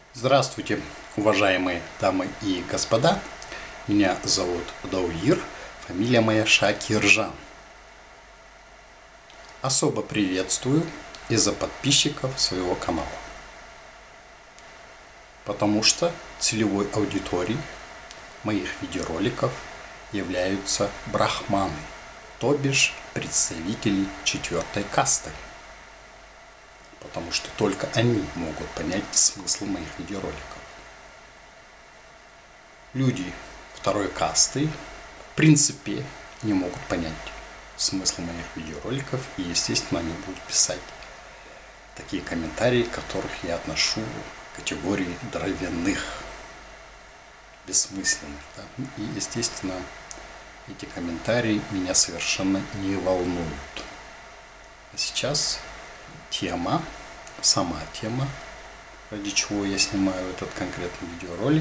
Здравствуйте, уважаемые дамы и господа. Меня зовут Дауир, фамилия моя Шакиржан. Особо приветствую из-за подписчиков своего канала. Потому что целевой аудиторией моих видеороликов являются брахманы, то бишь представители четвертой касты. Потому что только они могут понять смысл моих видеороликов. Люди второй касты в принципе не могут понять смысл моих видеороликов и, естественно, они будут писать такие комментарии, которых я отношу к категории дровяных, бессмысленных. Да? И, естественно, эти комментарии меня совершенно не волнуют. А сейчас сама тема, ради чего я снимаю этот конкретный видеоролик.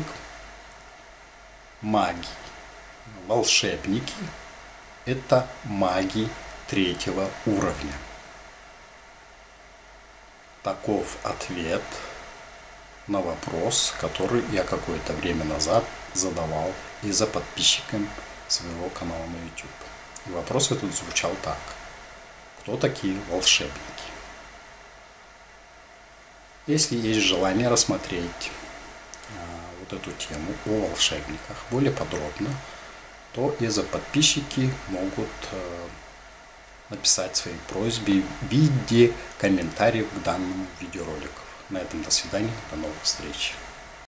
Маги, волшебники – это маги третьего уровня. Таков ответ на вопрос, который я какое-то время назад задавал и за подписчиками своего канала на YouTube. И вопрос этот звучал так: кто такие волшебники? Если есть желание рассмотреть вот эту тему о волшебниках более подробно, то подписчики могут написать свои просьбы в виде комментариев к данному видеоролику. На этом до свидания, до новых встреч.